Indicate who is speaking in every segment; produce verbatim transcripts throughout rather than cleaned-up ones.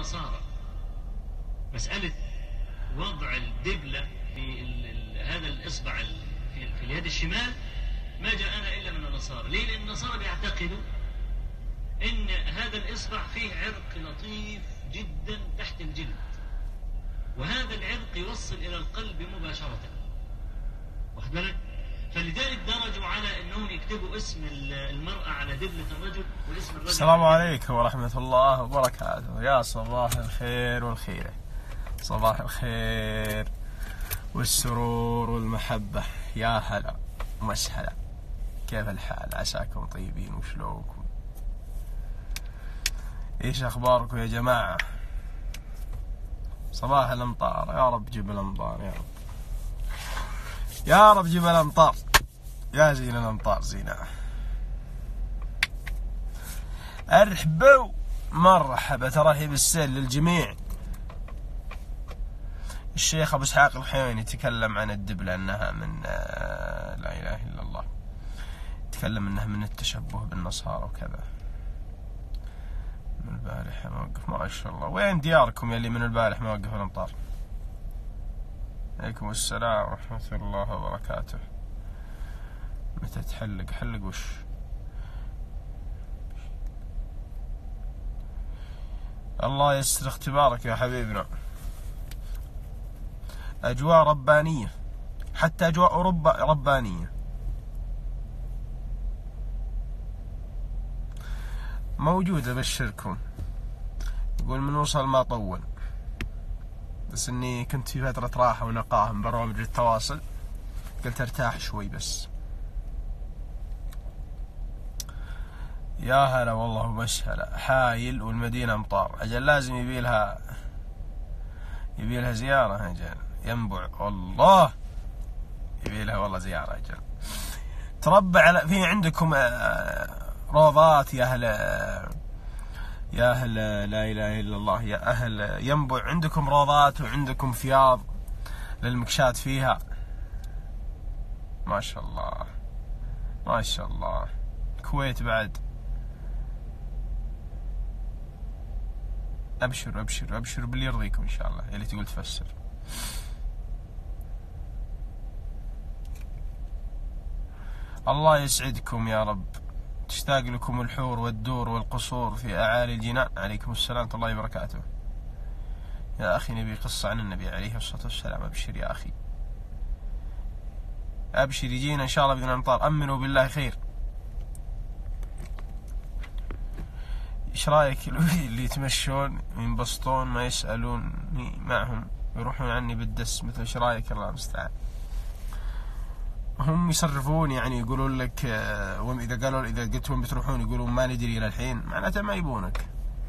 Speaker 1: النصارى. مسألة وضع الدبلة في ال ال هذا الإصبع في, في اليد الشمال ما جاءنا إلا من النصارى. ليه؟ لأن النصارى بيعتقدوا إن هذا الإصبع فيه عرق لطيف جدا تحت الجلد، وهذا العرق يوصل إلى القلب مباشرة. واخد بالك؟ فلذلك درجوا على أنهم يكتبوا اسم المرأة على دبلة الرجل واسم الرجل.
Speaker 2: السلام عليكم ورحمة الله وبركاته. يا صباح الخير والخيرة، صباح الخير والسرور والمحبة. يا هلا ومسهلا، كيف الحال؟ عساكم طيبين وشلونكم؟ ايش اخباركم يا جماعة؟ صباح الامطار، يا رب جيب الامطار، يا رب يا رب جيب الامطار، يا زين الامطار زينة. ارحبوا مرحبا، ترحيب السيل للجميع. الشيخ ابو اسحاق الحيواني يتكلم عن الدبلة انها من لا اله الا الله، يتكلم انها من التشبه بالنصارى وكذا. من البارح موقف، ما شاء الله. وين دياركم يلي من البارح موقف الامطار؟ عليكم السلام ورحمة الله وبركاته. متى تحلق؟ حلق وش؟ الله يسر اختبارك يا حبيبنا. أجواء ربانية، حتى أجواء أوروبا ربانية. موجودة بشركم. يقول من وصل ما طول، بس اني كنت في فترة راحة ونقاهة من برامج التواصل، قلت ارتاح شوي بس. يا هلا والله ومسهلا. حايل والمدينة امطار، اجل لازم يبي لها يبي لها زيارة. اجل ينبع والله، يبي لها والله زيارة. اجل تربع على في عندكم روضات يا أهل يا أهل لا إله إلا الله، يا أهل ينبع، عندكم روضات وعندكم فياض للمكشات فيها. ما شاء الله ما شاء الله. الكويت بعد. أبشر أبشر أبشر باللي يرضيكم إن شاء الله، اللي تقول تفسر. الله يسعدكم يا رب. تشتاق لكم الحور والدور والقصور في أعالي الجنان. عليكم السلام ورحمة الله وبركاته. يا أخي نبي قصة عن النبي عليه الصلاة والسلام. أبشر يا أخي أبشر، يجينا إن شاء الله بإذن الأمطار. أمنوا بالله خير. إيش رأيك اللي يتمشون وينبسطون ما يسألوني معهم يروحون عني بالدس مثل؟ إيش رأيك؟ الله المستعان. هم يصرفون يعني، يقولون لك إذا قالوا إذا قلت لهم بتروحون يقولون ما ندري إلى الحين، معناته ما يبونك.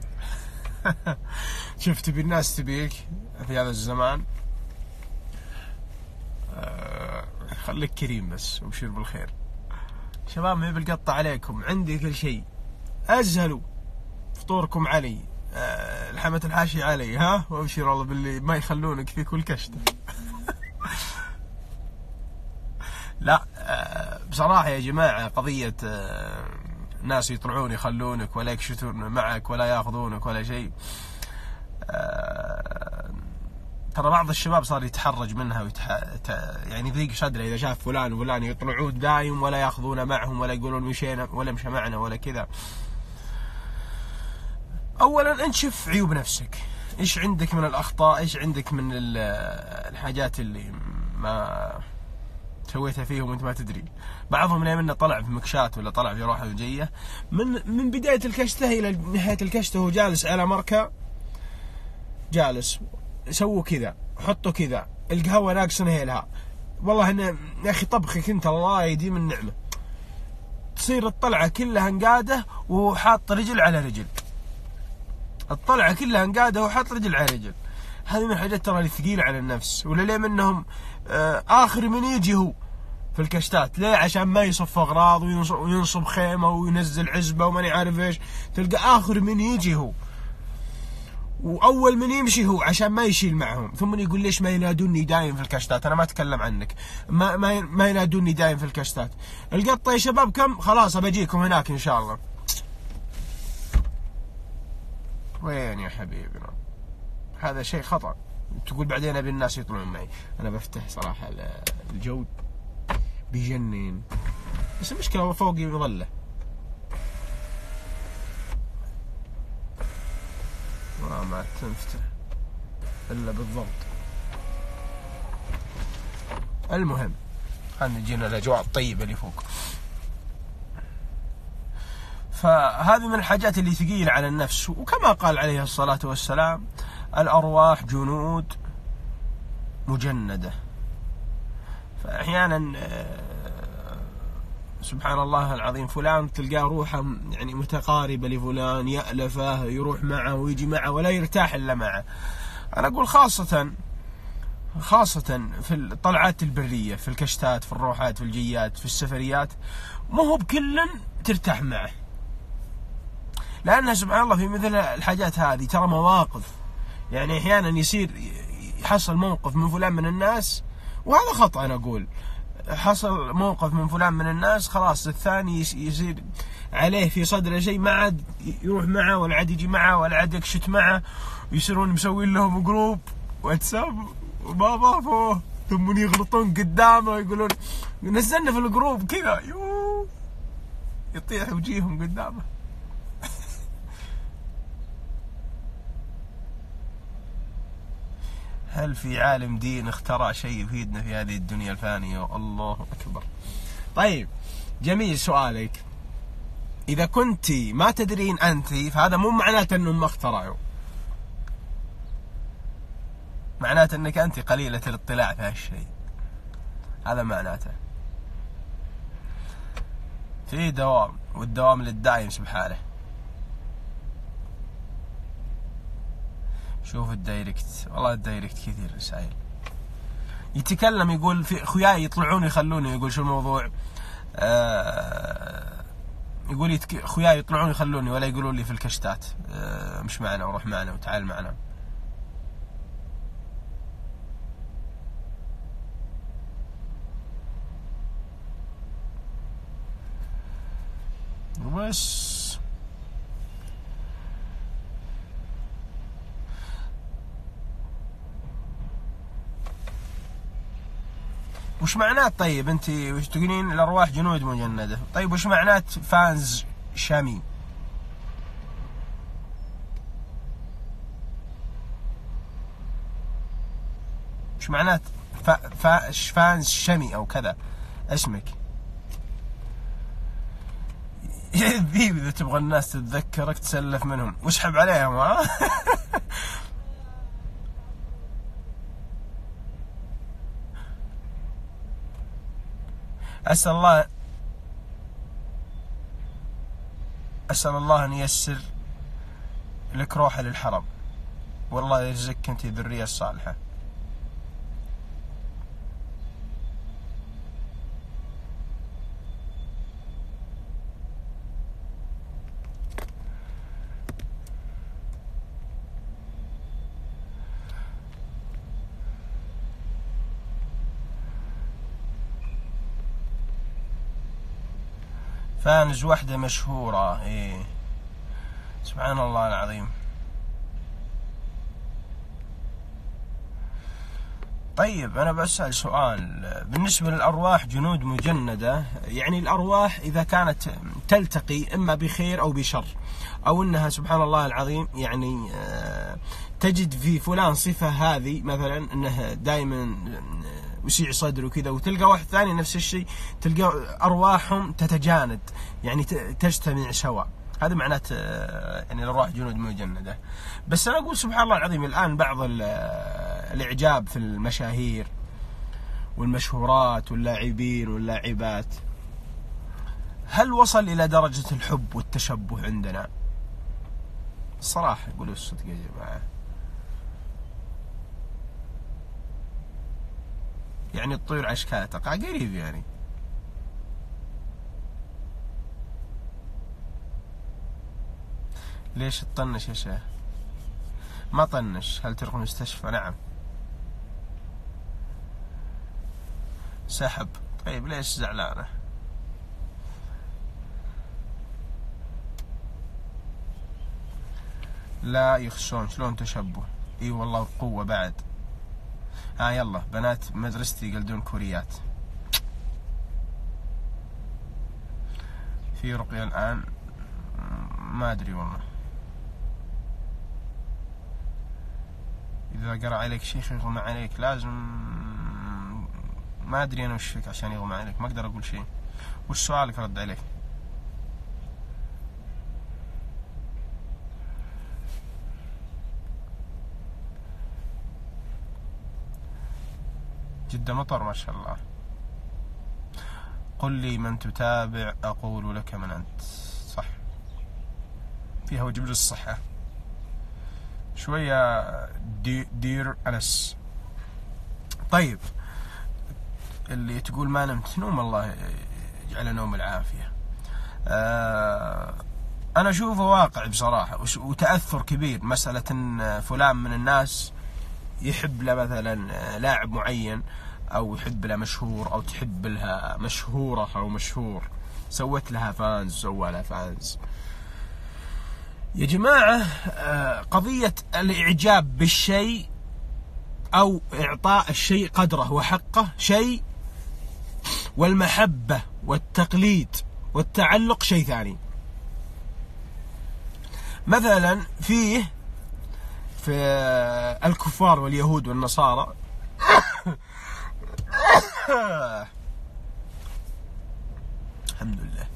Speaker 2: شفت بالناس تبيك في هذا الزمان. خليك كريم بس وبشير بالخير. شباب ما بالقطع عليكم، عندي كل شيء. أزهلوا فطوركم علي، لحمة الحاشي علي، ها، وابشر الله باللي ما يخلونك في كل كشته. لا بصراحة يا جماعة، قضية ناس يطلعون يخلونك ولا يكشتون معك ولا ياخذونك ولا شيء، ترى بعض الشباب صار يتحرج منها ويتح... يعني ضيق صدره إذا شاف فلان وفلان يطلعون دايم ولا ياخذونه معهم ولا يقولون مشينا ولا مشى معنا ولا كذا. أولا أنت شوف عيوب نفسك، إيش عندك من الأخطاء، إيش عندك من الحاجات اللي ما سويتها فيهم وانت ما تدري. بعضهم لما انه طلع في مكشات ولا طلع في روحه وجيه، من من بدايه الكشته الى نهايه الكشته وهو جالس على مركه، جالس سووا كذا، حطوا كذا، القهوه ناقص نهيلها، والله انه يا اخي طبخك انت الله يديم النعمه. تصير الطلعه كلها انقاده وهو حاط رجل على رجل، الطلعه كلها انقاده وهو حاط رجل على رجل. هذه من الحاجات ترى الثقيله على النفس. ولا ليه منهم آخر من يجي هو في الكشتات، ليه؟ عشان ما يصف أغراض وينصب خيمة وينزل عزبة وماني عارف إيش، تلقى آخر من يجي هو، وأول من يمشي هو عشان ما يشيل معهم. ثم يقول ليش ما ينادوني دايم في الكشتات؟ أنا ما أتكلم عنك، ما ما ما ينادوني دايم في الكشتات. القطة يا شباب كم؟ خلاص بجيكم هناك إن شاء الله. وين يا حبيبنا؟ هذا شيء خطأ. تقول بعدين أبي الناس يطلعون معي. أنا بفتح صراحة الجو بيجنن، بس المشكلة فوقي مظلة ما تنفتح إلا بالضبط. المهم خلينا نجينا الأجواء الطيبة اللي فوق. فهذه من الحاجات اللي ثقيلة على النفس، وكما قال عليه الصلاة والسلام الأرواح جنود مجندة. فأحيانا سبحان الله العظيم فلان تلقاه روحه يعني متقاربة لفلان، يألفه يروح معه ويجي معه ولا يرتاح إلا معه. أنا أقول خاصة خاصة في الطلعات البرية، في الكشتات، في الروحات، في الجيات، في السفريات، ما هو بكل ترتاح معه، لأنها سبحان الله في مثل الحاجات هذه ترى مواقف. يعني أحيانا يصير يحصل موقف من فلان من الناس، وهذا خطأ. أنا أقول حصل موقف من فلان من الناس، خلاص الثاني يصير عليه في صدره شيء، ما عاد يروح معه ولا عاد يجي معه ولا عاد يكشت معه، ويصيرون مسوين لهم جروب واتساب وما ضافوه، ثم يغلطون قدامه يقولون نزلنا في الجروب كذا، يوه يطيح وجيههم قدامه. هل في عالم دين اخترع شيء يفيدنا في هذه الدنيا الفانية؟ الله أكبر. طيب جميل سؤالك. إذا كنت ما تدرين أنت، فهذا مو معناته أنهم ما اخترعوا، معناته أنك أنت قليلة الاطلاع في هالشيء، هذا معناته. في دوام، والدوام للدائم سبحانه. شوف الدايركت، والله الدايركت كثير رسائل. يتكلم يقول في اخوياي يطلعون يخلوني، يقول شو الموضوع؟ آه يقول يتك... اخوياي يطلعون يخلوني ولا يقولون لي في الكشتات آه مش معنا وروح معنا وتعال معنا. بس وش معنات؟ طيب انت وش تقولين الارواح جنود مجندة؟ طيب وش معنات فانز شامي؟ وش معنات ف... ف... فانز شامي او كذا اسمك؟ يا ذيب اذا تبغى الناس تتذكرك تسلف منهم واسحب عليهم ها. أسأل الله أسأل الله أن ييسر لك روحة للحرم، والله يرزقك أنت الذرية الصالحة. فانز واحدة مشهورة، إيه سبحان الله العظيم. طيب أنا بسأل سؤال، بالنسبة للأرواح جنود مجندة، يعني الأرواح إذا كانت تلتقي إما بخير أو بشر، أو أنها سبحان الله العظيم يعني تجد في فلان صفة هذه مثلا أنه دائما وسيع صدره وكذا، وتلقى واحد ثاني نفس الشيء، تلقى أرواحهم تتجاند يعني تجتمع سوا، هذا معناته يعني الأرواح جنود مجندة. بس أنا أقول سبحان الله العظيم الآن بعض الإعجاب في المشاهير والمشهورات واللاعبين واللاعبات، هل وصل إلى درجة الحب والتشبه عندنا؟ الصراحة يقولوا الصدق يا جماعة، يعني الطيور أشكالها تقع قريب يعني. ليش تطنش يا شيخ؟ ما طنش. هل تروح المستشفى؟ نعم. سحب. طيب ليش زعلانة؟ لا يخسون، شلون تشبه؟ اي والله قوة بعد. ها آه يلا بنات مدرستي يقلدون كوريات. في رقية الآن ما أدري والله. إذا قرأ عليك شيخ يغمى عليك لازم، ما أدري أنا وش فيك عشان يغمى عليك، ما أقدر أقول شيء. وش سؤالك رد عليك؟ جدة مطر ما شاء الله. قل لي من تتابع أقول لك من أنت. صح، فيها وجب الصحة شوية. دي دير أنس. طيب اللي تقول ما نمت، نوم الله يجعل نوم العافية. آه أنا أشوفه واقع بصراحة، وتأثر كبير. مسألة إن فلان من الناس يحب له مثلا لاعب معين، أو يحب له مشهور، أو تحب لها مشهورة أو مشهور، سوت لها فانز، سوى لها فانز. يا جماعة قضية الإعجاب بالشيء أو إعطاء الشيء قدره وحقه شيء، والمحبة والتقليد والتعلق شيء ثاني. مثلا فيه في الكفار واليهود والنصارى الحمد لله،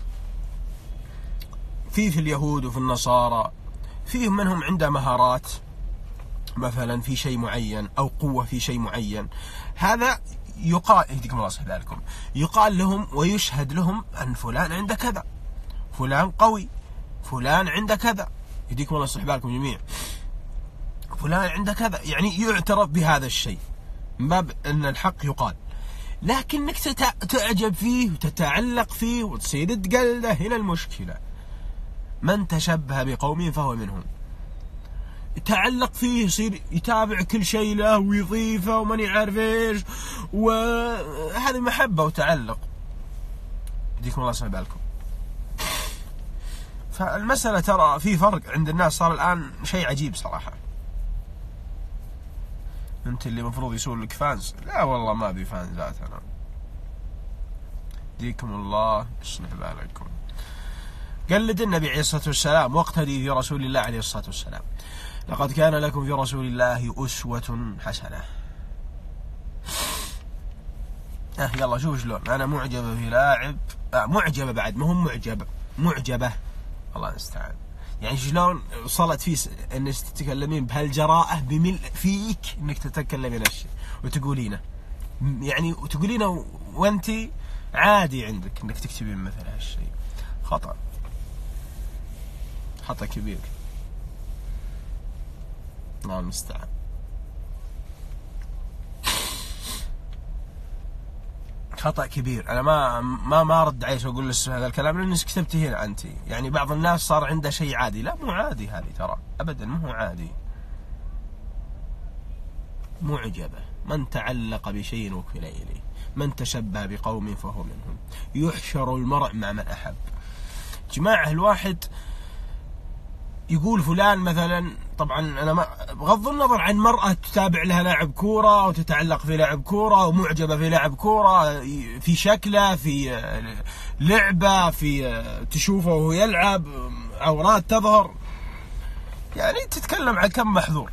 Speaker 2: في في اليهود وفي النصارى فيهم منهم عنده مهارات مثلا في شيء معين، أو قوة في شيء معين. هذا يقال، يهديكم الله يصلح بالكم، يقال لهم ويشهد لهم أن فلان عنده كذا، فلان قوي، فلان عنده كذا، يهديكم الله يصلح بالكم جميع، فلان عنده كذا، يعني يعترف بهذا الشيء من باب أن الحق يقال. لكنك تعجب فيه وتتعلق فيه وتصير تقلده، هنا المشكلة. من تشبه بقوم فهو منهم. يتعلق فيه، يصير يتابع كل شيء له ويضيفه ومن يعرف ايش، وهذه محبة وتعلق. يديكم الله يصلح بالكم. فالمسألة ترى في فرق عند الناس، صار الآن شيء عجيب صراحة. انت اللي مفروض يسوي لك فانز، لا والله ما بي فانزات انا. يديكم الله يصلح بالكم. قلد النبي عليه الصلاة والسلام، واقتدي في رسول الله عليه الصلاة والسلام. لقد كان لكم في رسول الله أسوة حسنة. اه يلا شوف شلون أنا معجبة في لاعب، آه معجبة بعد، ما هم معجبة، معجبة، الله المستعان. يعني شلون وصلت في انك تتكلمين بهالجراءة بملء فيك انك تتكلمين هالشيء وتقولينه، يعني وتقولينه وانت عادي عندك انك تكتبين مثل هالشيء. خطأ، خطأ كبير، الله المستعان. خطأ كبير. أنا ما ما ما أرد عليك وأقول لك هذا الكلام لأنك كتبتي هنا أنت. يعني بعض الناس صار عنده شيء عادي، لا مو عادي هذه ترى أبدا، مو عادي. معجبة، من تعلق بشيء وكل إليه، من تشبه بقوم فهو منهم، يحشر المرء مع من أحب. جماعة الواحد يقول فلان مثلا، طبعا انا ما بغض النظر عن مرأة تتابع لها لاعب كورة او تتعلق في لاعب كورة ومعجبة في لاعب كورة، في شكله، في لعبة، في تشوفه وهو يلعب، عورات تظهر، يعني تتكلم عن كم محظور.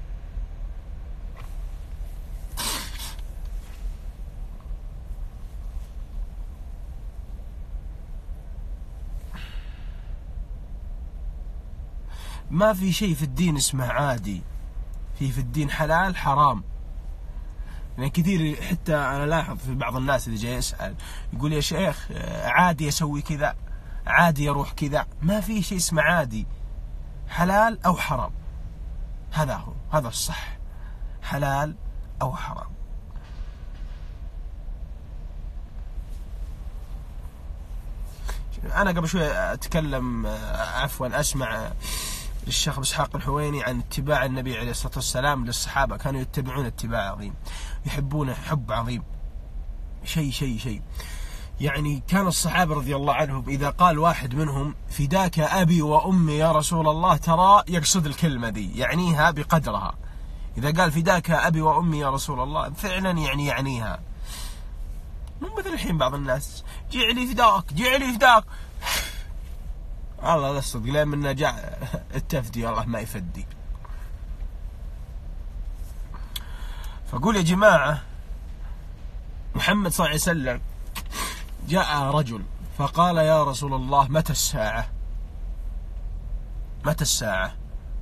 Speaker 2: ما في شيء في الدين اسمه عادي، في في الدين حلال حرام. يعني كثير حتى أنا لاحظ في بعض الناس اللي جاي يسأل يقول يا شيخ عادي أسوي كذا، عادي أروح كذا. ما في شيء اسمه عادي، حلال أو حرام، هذا هو، هذا الصح، حلال أو حرام. أنا قبل شوي أتكلم، عفوا أسمع الشيخ إسحاق الحويني عن اتباع النبي عليه الصلاة والسلام للصحابة، كانوا يتبعون اتباع عظيم، يحبونه حب عظيم، شيء شيء شيء. يعني كان الصحابة رضي الله عنهم إذا قال واحد منهم فداك أبي وأمي يا رسول الله ترى يقصد الكلمة دي، يعنيها بقدرها. إذا قال فداك أبي وأمي يا رسول الله فعلا يعني يعنيها. مو مثل الحين بعض الناس جعلي فداك جعلي فداك الله لا صدق لين منا جاء التفدي الله ما يفدي. فقول يا جماعة محمد صلى الله عليه وسلم جاء رجل فقال يا رسول الله متى الساعة متى الساعة؟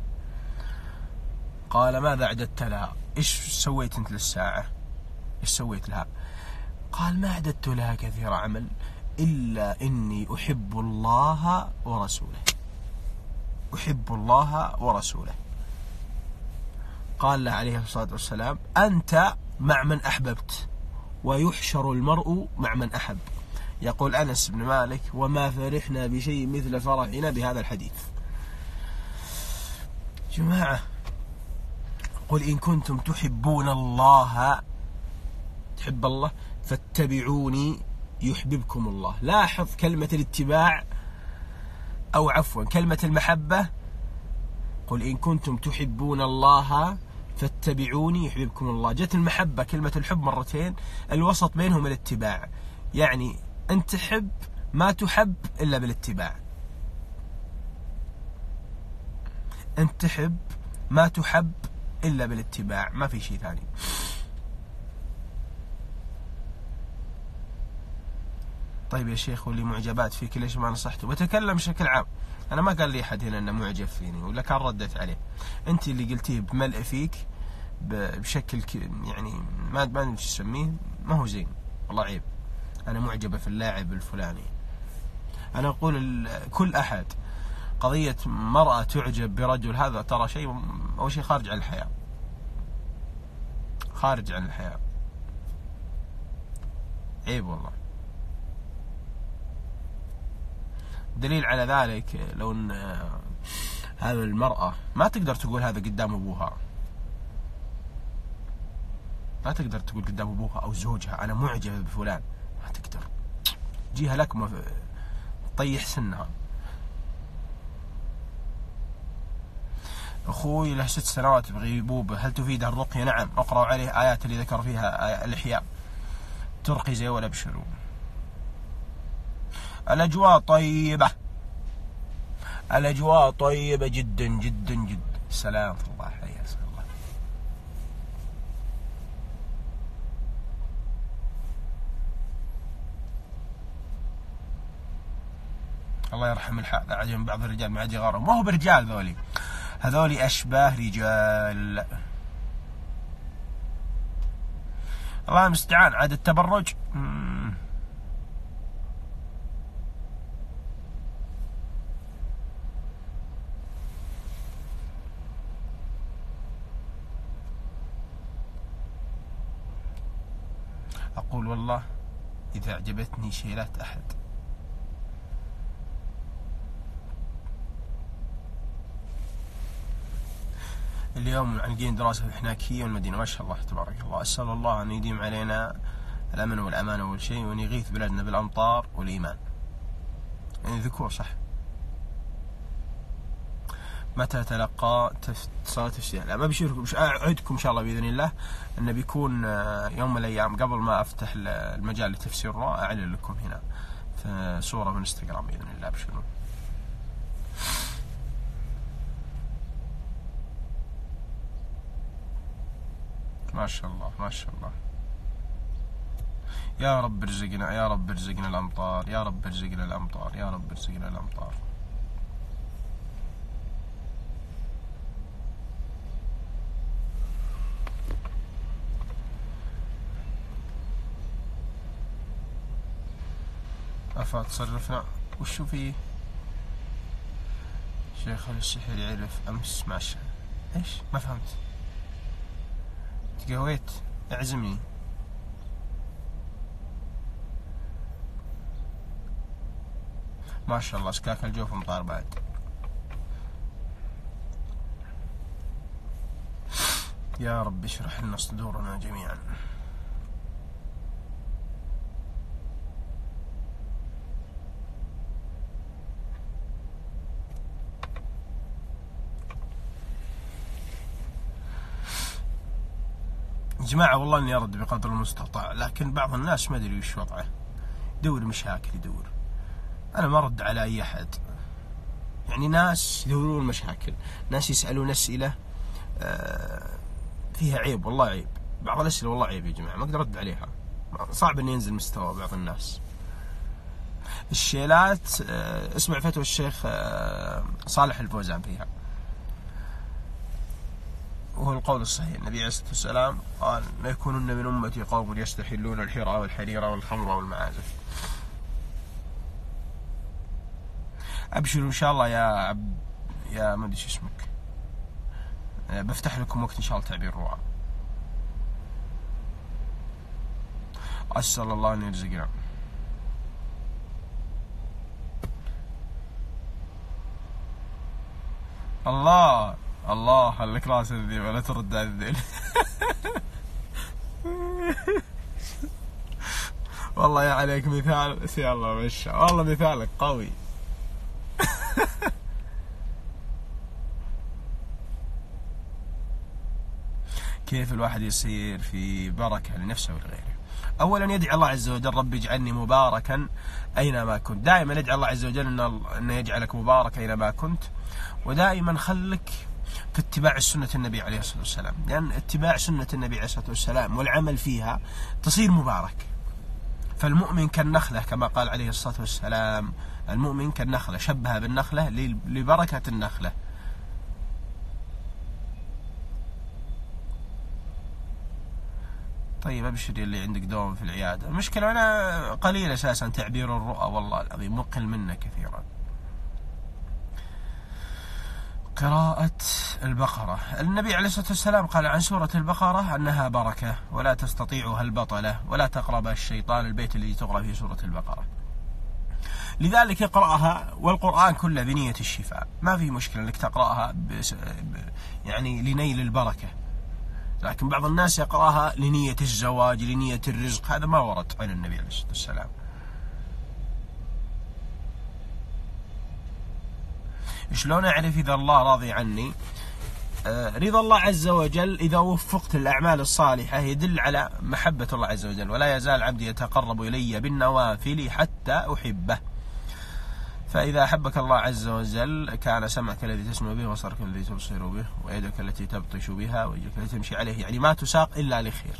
Speaker 2: قال ماذا أعددت لها؟ إيش سويت أنت للساعة؟ إيش سويت لها؟ قال ما أعددت لها كثير عمل إلا إني أحب الله ورسوله أحب الله ورسوله. قال له عليه الصلاة والسلام أنت مع من أحببت ويحشر المرء مع من أحب. يقول أنس بن مالك وما فرحنا بشيء مثل فرحنا بهذا الحديث. جماعة قل إن كنتم تحبون الله تحب الله فاتبعوني يحببكم الله. لاحظ كلمة الاتباع أو عفوا كلمة المحبة، قل إن كنتم تحبون الله فاتبعوني يحببكم الله. جت المحبة كلمة الحب مرتين، الوسط بينهم الاتباع، يعني أنت تحب ما تحب إلا بالاتباع. أنت تحب ما تحب إلا بالاتباع، ما في شيء ثاني. طيب يا شيخ واللي معجبات فيك ليش ما نصحته؟ بتكلم بشكل عام، أنا ما قال لي أحد هنا أنه معجب فيني ولا كان ردت عليه. أنت اللي قلتيه بملء فيك بشكل يعني ما ما ادري ايش تسميه، ما هو زين والله عيب. أنا معجبة في اللاعب الفلاني. أنا أقول كل أحد قضية مرأة تعجب برجل هذا ترى شيء أول شيء خارج عن الحياة، خارج عن الحياة، عيب والله. دليل على ذلك لو ان هذه المرأة ما تقدر تقول هذا قدام ابوها، ما تقدر تقول قدام ابوها او زوجها انا معجبة بفلان، ما تقدر، جيها لكمة طيح سنها. اخوي له ست سنوات بغيبوبة، هل تفيدها الرقية؟ نعم، اقرأوا عليه ايات اللي ذكر فيها الاحياء ترقي زي ولا ابشروا. الأجواء طيبة، الأجواء طيبة جدا جدا جدا. سلام الله حيا الله. الله يرحم الحال. عجب بعض الرجال ما عاد يغارهم، ما هو برجال ذولي، هذولي أشباه رجال. الله المستعان. عاد التبرج مم. أقول والله إذا أعجبتني شيلات أحد اليوم معلقين دراسة الحناكية والمدينة ما شاء الله تبارك الله. أسأل الله أن يديم علينا الأمن والأمان أول شيء، وأن يغيث بلادنا بالأمطار والإيمان. يعني ذكور صح. متى تلقى صلاة تفسير؟ لا ما بشيركم، أعدكم إن شاء الله بإذن الله أنه بيكون يوم من الأيام قبل ما أفتح المجال لتفسير الرؤى أعلن لكم هنا في صورة من انستغرام بإذن الله. بشنو ما شاء الله ما شاء الله. يا رب ارزقنا، يا رب ارزقنا الأمطار، يا رب ارزقنا الأمطار، يا رب ارزقنا الأمطار. أفا تصرفنا وشو فيه؟ شيخ السحر يعرف أمس مع الشهر. إيش؟ ما فهمت. تقهويت؟ اعزمني. ما شاء الله سكاك الجوف مطار بعد. يا رب اشرح لنا صدورنا جميعا. جماعة والله إني أرد بقدر المستطاع، لكن بعض الناس ما أدري وش وضعه، يدور مشاكل يدور. أنا ما أرد على أي أحد، يعني ناس يدورون مشاكل، ناس يسألون أسئلة فيها عيب، والله عيب. بعض الأسئلة والله عيب يا جماعة، ما أقدر أرد عليها، صعب إني ينزل مستوى بعض الناس. الشيلات اسمع فتوى الشيخ صالح الفوزان فيها، وهو القول الصحيح. النبي عليه الصلاة والسلام قال: لا يكونن من أمتي قوم يستحلون الحرى والحرير والخمر والمعازف. أبشروا إن شاء الله يا عبد يا ما أدري شو اسمك، بفتح لكم وقت إن شاء الله تعبير الرؤى. أسأل الله أن يرزقنا. الله الله خليك راس الذيب ولا ترد على الذيل. والله يا عليك مثال، يا الله مشى، والله مثالك قوي. كيف الواحد يصير في بركة لنفسه ولغيره؟ أولا يدعي الله عز وجل: رب اجعلني مباركا أينما كنت. دائما يدعي الله عز وجل أن يجعلك مبارك أينما كنت، ودائما خلك في اتباع سنة النبي عليه الصلاة والسلام، لأن اتباع سنة النبي عليه الصلاة والسلام والعمل فيها تصير مبارك. فالمؤمن كالنخلة كما قال عليه الصلاة والسلام، المؤمن كالنخلة، شبه بالنخلة لبركة النخلة. طيب أبشر اللي عندك دوم في العيادة. المشكلة أنا قليل أساسا تعبير الرؤى، والله العظيم مقل منه كثيرا. قراءة البقرة، النبي عليه الصلاة والسلام قال عن سورة البقرة أنها بركة ولا تستطيعها البطلة، ولا تقرب الشيطان البيت الذي تقرأ فيه سورة البقرة. لذلك اقرأها، والقرآن كله بنية الشفاء، ما في مشكلة أنك تقرأها بس يعني لنيل البركة. لكن بعض الناس يقرأها لنية الزواج، لنية الرزق، هذا ما ورد عن النبي عليه الصلاة والسلام. شلون أعرف إذا الله راضي عني؟ آه رضا الله عز وجل إذا وفقت الأعمال الصالحة يدل على محبة الله عز وجل: ولا يزال عبدي يتقرب إلي بالنوافل حتى أحبه. فإذا أحبك الله عز وجل كان سمعك الذي تسمع به، وبصرك الذي تبصر به، ويدك التي تبطش بها، ويدك التي تمشي عليه، يعني ما تساق إلا لخير.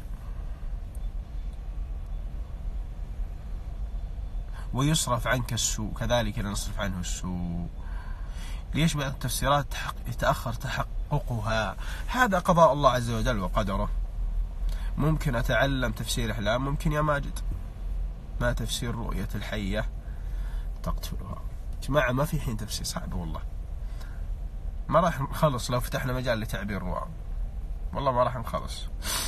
Speaker 2: ويصرف عنك السوء، كذلك نصرف عنه السوء. ليش بعض التفسيرات يتأخر تحققها؟ هذا قضاء الله عز وجل وقدره. ممكن أتعلم تفسير الأحلام، ممكن يا ماجد، ما تفسير رؤية الحية تقتلها. جماعة ما في حين تفسير، صعب والله، ما راح نخلص لو فتحنا مجال لتعبير الرؤى، والله ما راح نخلص.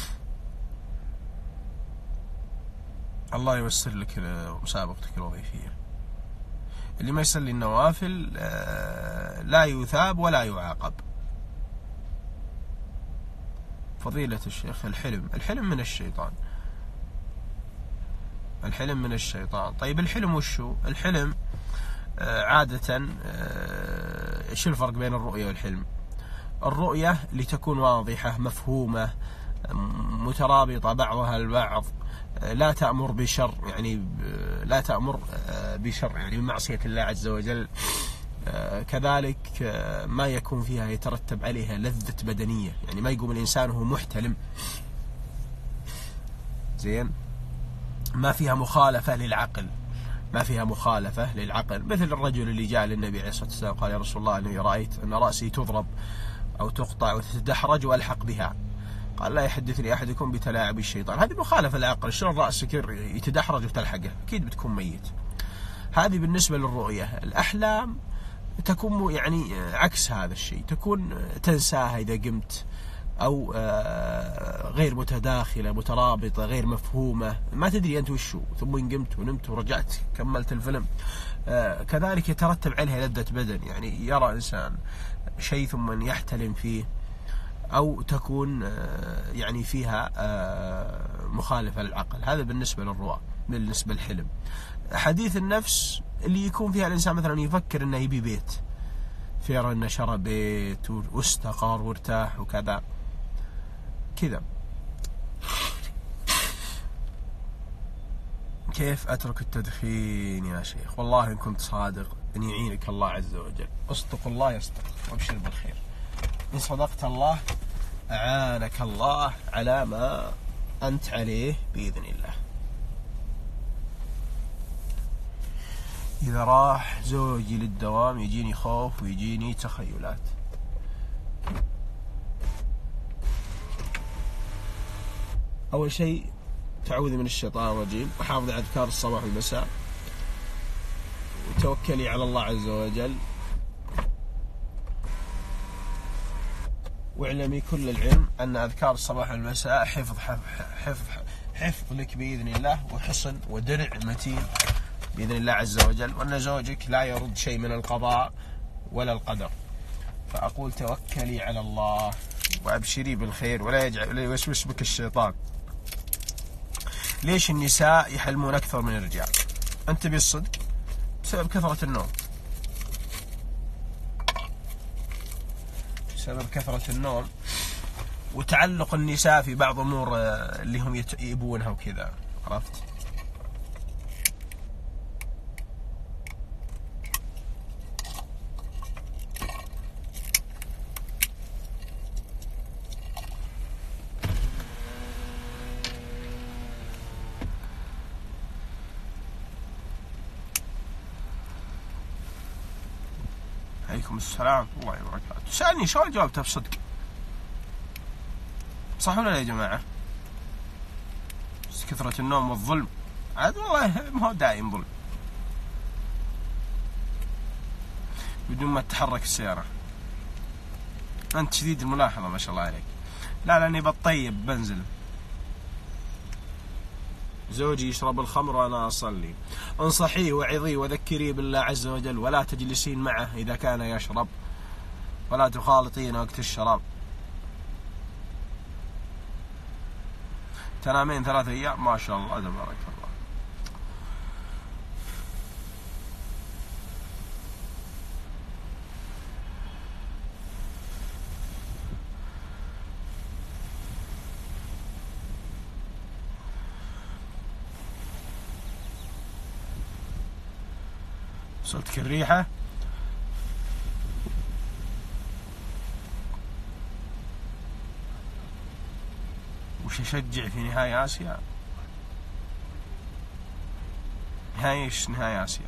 Speaker 2: الله يوسر لك مسابقتك الوظيفية. اللي ما يصلي النوافل لا يثاب ولا يعاقب. فضيلة الشيخ، الحلم الحلم من الشيطان، الحلم من الشيطان. طيب الحلم وشو؟ الحلم عادة ايش الفرق بين الرؤية والحلم؟ الرؤية لتكون واضحة مفهومة مترابطة بعضها البعض، لا تأمر بشر، يعني لا تأمر بشر يعني بمعصية الله عز وجل. كذلك ما يكون فيها يترتب عليها لذة بدنية، يعني ما يقوم الإنسان وهو محتلم، زين، ما فيها مخالفة للعقل، ما فيها مخالفة للعقل. مثل الرجل اللي جاء للنبي عليه الصلاة والسلام قال: يا رسول الله أني رأيت أن رأسي تضرب أو تقطع وتتدحرج وألحق بها. قال: لا يحدثني أحدكم بتلاعب الشيطان. هذه مخالفة للعقل، شلون رأسك يتدحرج وتلحقه؟ أكيد بتكون ميت. هذه بالنسبة للرؤية. الأحلام تكون يعني عكس هذا الشيء، تكون تنساها إذا قمت، أو غير متداخلة مترابطة غير مفهومة، ما تدري أنت وشو، ثم إن قمت ونمت ورجعت كملت الفيلم. كذلك يترتب عليها لذة بدن، يعني يرى إنسان شيء ثم يحتلم فيه، أو تكون يعني فيها مخالفة للعقل. هذا بالنسبة للرؤى. بالنسبة للحلم، حديث النفس اللي يكون فيها الإنسان مثلا يفكر أنه يبي بيت، فيرى أنه شرى بيت واستقر وارتاح وكذا كذا. كيف أترك التدخين يا شيخ؟ والله إن كنت صادق أن يعينك الله عز وجل. اصدق الله يصدق، وابشر بالخير. إن صدقت الله أعانك الله على ما أنت عليه بإذن الله. إذا راح زوجي للدوام يجيني خوف ويجيني تخيلات. أول شيء تعوذي من الشيطان الرجيم، وحافظي على أذكار الصباح والمساء، وتوكلي على الله عز وجل، واعلمي كل العلم أن أذكار الصباح والمساء حفظ حفظ حفظ لك بإذن الله، وحصن ودرع متين بإذن الله عز وجل، وأن زوجك لا يرد شيء من القضاء ولا القدر. فأقول توكلي على الله وأبشري بالخير، ولا يجعل ولا يوسوس بك الشيطان. ليش النساء يحلمون أكثر من الرجال؟ أنت بالصدق بسبب كثرة النوم، بسبب كثرة النوم وتعلق النساء في بعض أمور اللي هم يبونها وكذا، عرفت؟ عليكم السلام الله وبركاته. سألني شلون جاوبته بصدق؟ صح ولا لا يا جماعة؟ بس كثرة النوم والظلم عاد والله ما هو دائم ظلم بدون ما تتحرك السيارة. أنت شديد الملاحظة ما شاء الله عليك. لا لأني بطيب بنزل. زوجي يشرب الخمر وأنا أصلي. انصحيه وعظيه وذكريه بالله عز وجل، ولا تجلسين معه إذا كان يشرب، ولا تخالطين وقت الشراب. تنامين ثلاثة أيام ما شاء الله تبارك الله. وصلتك الريحة؟ وش يشجع في نهاية آسيا؟ نهاية ايش نهاية آسيا؟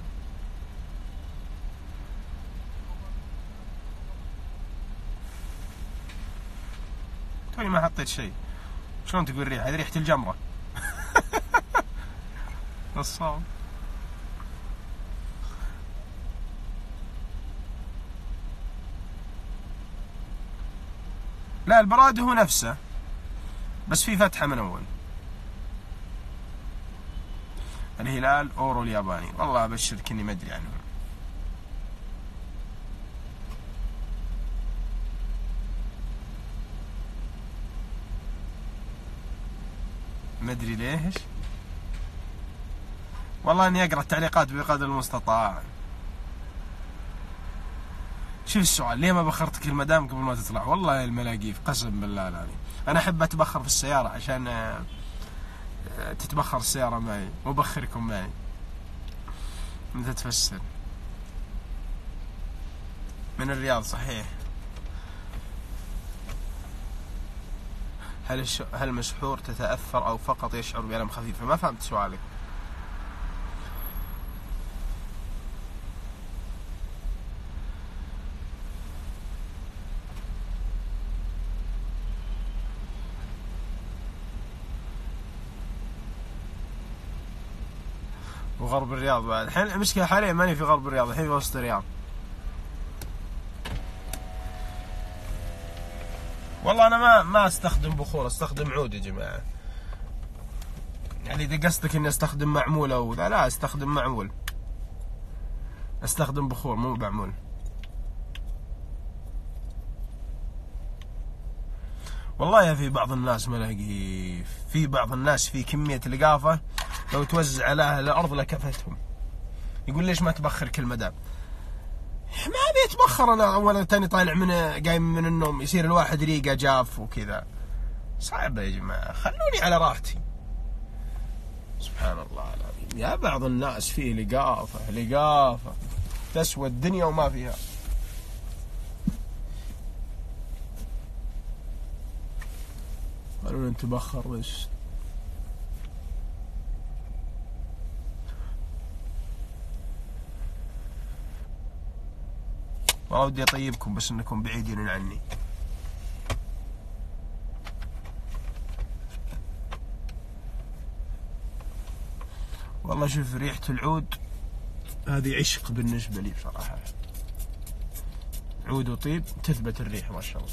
Speaker 2: توني ما حطيت شيء. شلون تقول ريحة؟ هذه ريحة الجمرة. الصوم. لا البراد هو نفسه بس في فتحة من أول. الهلال أورو الياباني، والله أبشرك إني ما أدري عنه. ما أدري ليش، والله إني أقرأ التعليقات بقدر المستطاع. شوف السؤال، ليه ما بخرتك المدام قبل ما تطلع؟ والله الملاقيف قسم بالله العظيم. أنا أحب أتبخر في السيارة عشان تتبخر السيارة معي وأبخركم معي. متى تفسر؟ من الرياض صحيح. هل الش... هل المسحور تتأثر أو فقط يشعر بألم خفيف؟ ما فهمت سؤالك. وغرب الرياض بعد. الحين المشكلة حاليا ماني في غرب الرياض، الحين في وسط الرياض. والله أنا ما ما أستخدم بخور، أستخدم عود يا جماعة. يعني إذا قصدك إني أستخدم معمول أو لا لا أستخدم معمول. أستخدم بخور مو معمول. والله يا في بعض الناس ملاقي، في بعض الناس في كمية لقافة لو توزع على أهل الأرض لكفتهم. يقول ليش ما تبخر كل مدام؟ ما أبي أتبخر أنا أولا تاني طالع من قايم من النوم يصير الواحد ريقه جاف وكذا. صعبة يا جماعة، خلوني على راحتي. سبحان الله العظيم. يا بعض الناس فيه لقافة لقافة تسوى الدنيا وما فيها. خلونا نتبخر بس. والله ودي اطيبكم بس انكم بعيدين عني. والله شوف ريحة العود هذه عشق بالنسبة لي بصراحة. عود وطيب تثبت الريحة ما شاء الله.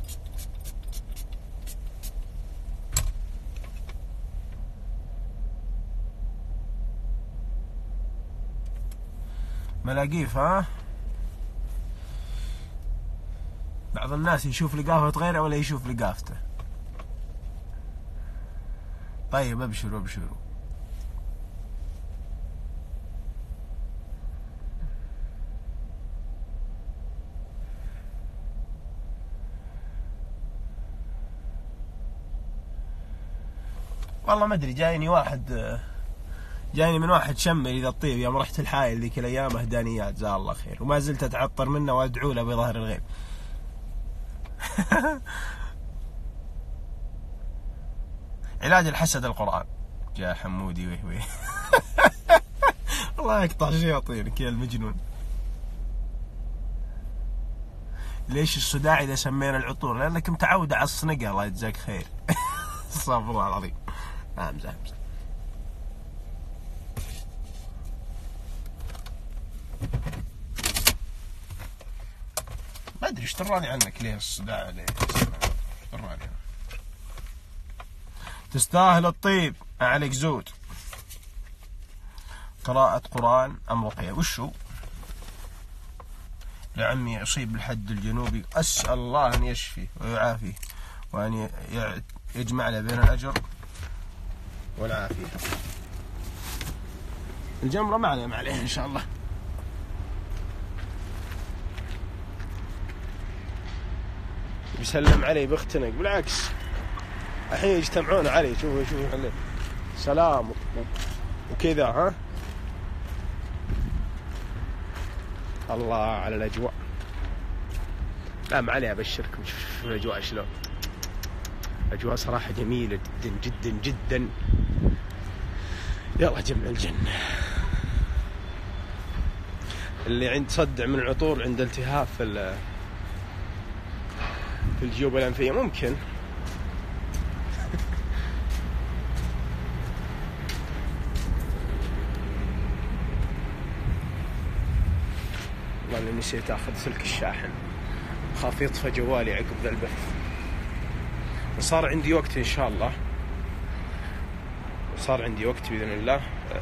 Speaker 2: ملاقيف ها؟ بعض الناس يشوف لقافة غيره ولا يشوف لقافته. طيب ابشروا ابشروا. والله ما ادري جايني واحد جايني من واحد شمل اذا الطيب يوم رحت الحايل ذيك الايام اهدانيات جزاه الله خير وما زلت اتعطر منه وادعو له بظهر الغيب. علاج الحسد القرآن. جاء حمودي ويه ويه. الله يقطع شياطينك يا المجنون. ليش الصداع اذا سمينا العطور؟ لانك متعود على الصنقه. الله يجزاك خير. استغفر الله العظيم. لا امزح امزح. ما ادري ايش دراني عنك ليه الصداع ليه؟ دراني. تستاهل الطيب عليك زود. قراءة قرآن أم رقية؟ وشو؟ لعمي أصيب بالحد الجنوبي أسأل الله أن يشفيه ويعافيه وأن يجمع له بين الأجر والعافية. الجمرة ما عليه ما عليه إن شاء الله. بيسلم علي بيختنق بالعكس الحين يجتمعون علي. شوفوا شوفوا عليه سلام وكذا ها. الله على الأجواء. لا ما عليه أبشركم. شوفوا الأجواء شلون. أجواء صراحة جميلة جدا جدا جدا. يلا جمع الجنة. اللي عند صدع من العطور عند التهاب في في الجيوب الأنفية ممكن. والله اني نسيت اخذ سلك الشاحن. خاف يطفى جوالي عقب ذا البث. وصار عندي وقت ان شاء الله. وصار عندي وقت باذن الله.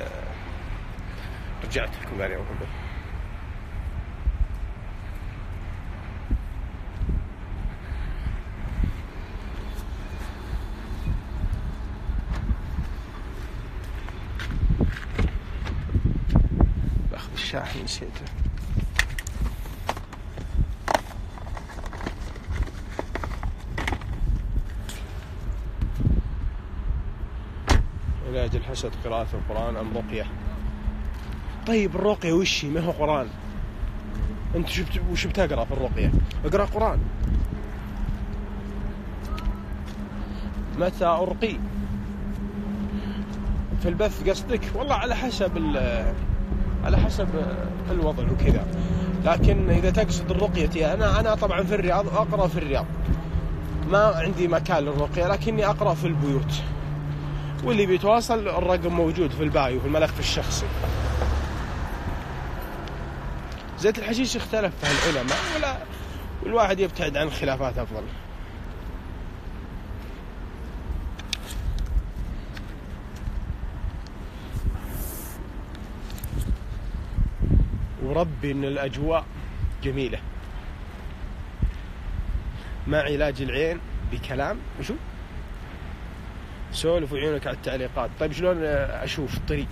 Speaker 2: رجعت لكم ذا اليوم. باخذ الشاحن نسيته. علاج الحسد قراءة القرآن أم رقية؟ طيب الرقية وشي ما هو قرآن؟ أنت شو وش بتقرأ في الرقية؟ اقرأ قرآن. متى أرقي؟ في البث قصدك؟ والله على حسب على حسب الوضع وكذا. لكن إذا تقصد الرقية أنا أنا طبعا في الرياض أقرأ في الرياض. ما عندي مكان للرقية لكني أقرأ في البيوت. واللي بيتواصل الرقم موجود في البايو في الملف الشخصي. زيت الحشيش اختلف في العلماء ولا والواحد يبتعد عن الخلافات أفضل. وربي إن الأجواء جميلة. مع علاج العين بكلام وشو؟ سولف وعيونك على التعليقات. طيب شلون أشوف الطريق؟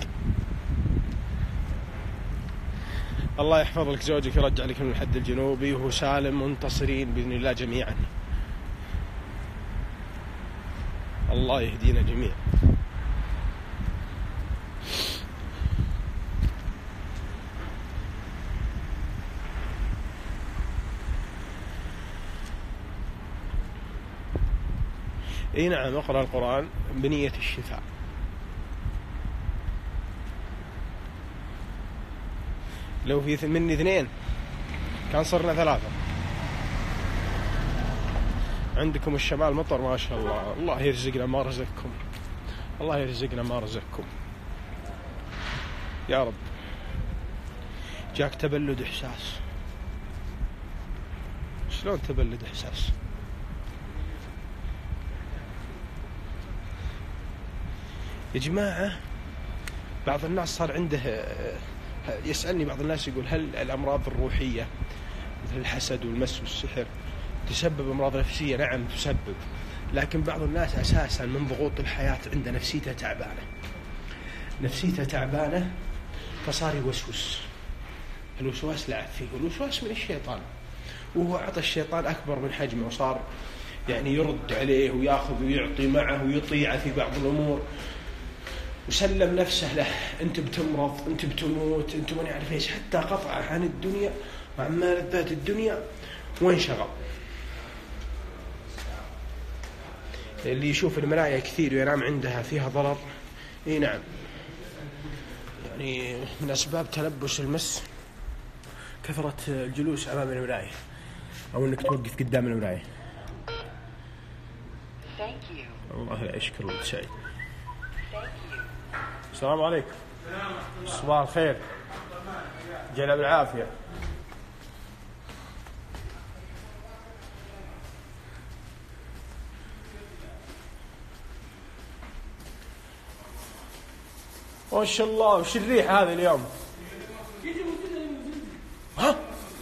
Speaker 2: الله يحفظ لك زوجك يرجع لك من الحد الجنوبي وهو سالم منتصرين بإذن الله جميعا. الله يهدينا جميعا. اي نعم، اقرأ القرآن بنية الشفاء. لو في مني اثنين كان صرنا ثلاثة. عندكم الشمال مطر ما شاء الله، الله يرزقنا ما رزقكم، الله يرزقنا ما رزقكم يا رب. جاك تبلد إحساس. شلون تبلد إحساس؟ يا جماعة بعض الناس صار عنده، يسألني بعض الناس يقول هل الأمراض الروحية مثل الحسد والمس والسحر تسبب أمراض نفسية؟ نعم تسبب، لكن بعض الناس أساسا من ضغوط الحياة عنده نفسيته تعبانة، نفسيته تعبانة فصار يوسوس. الوسواس لعب فيه، والوسواس من الشيطان، وهو أعطى الشيطان أكبر من حجمه، وصار يعني يرد عليه ويأخذ ويعطي معه ويطيعه في بعض الأمور، وسلم نفسه له. أنت بتمرض، أنت بتموت، أنت ما نعرف إيش، حتى قطع عن الدنيا وعن ملذات الدنيا وانشغل. اللي يشوف المراية كثير وينام عندها فيها ضرر، إيه نعم، يعني من أسباب تلبس المس كثرة الجلوس أمام المراية أو أنك توقف قدام المراية. الله لا يشكر والسعيد. السلام عليكم. صباح الخير، جل بالعافية. ما شاء الله، وش الريحة هذه اليوم؟ ها؟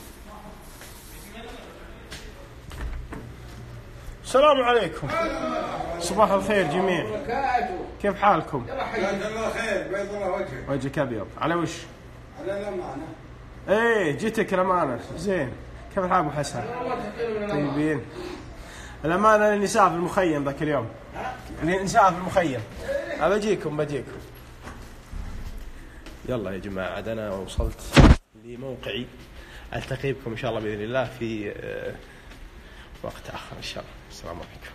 Speaker 2: السلام عليكم. صباح الخير جميع، كيف حالكم؟
Speaker 3: الله خير، بيض الله وجهك.
Speaker 2: وجهك أبيض. على وش؟
Speaker 3: على الأمانة.
Speaker 2: إيه جيتك الأمانة. زين، كيف الحال أبو حسن؟ طيبين. الأمانة النساء في المخيم ذاك اليوم، النساء في المخيم. أبجيكم بجيكم. يلا يا جماعة، عاد أنا وصلت لموقعي، ألتقي بكم إن شاء الله بإذن الله في وقت آخر إن شاء الله. السلام عليكم.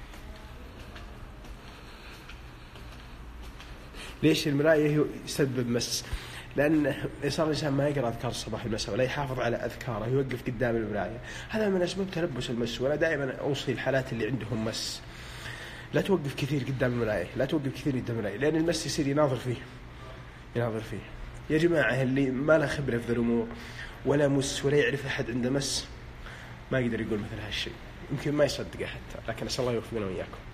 Speaker 2: ليش المراية يسبب مس؟ لأن صار الإنسان ما يقرأ أذكار الصباح والمساء ولا يحافظ على أذكاره، يوقف قدام المراية. هذا من أسباب تلبس المس. وأنا دائما أوصي الحالات اللي عندهم مس لا توقف كثير قدام المراية، لا توقف كثير قدام المراية، لأن المس يصير يناظر فيه يناظر فيه. يا جماعة اللي ما له خبرة في ذا الأمور ولا مس ولا يعرف أحد عنده مس ما يقدر يقول مثل هالشيء، يمكن ما يصدقه حتى، لكن أسأل الله يوفقنا وإياكم.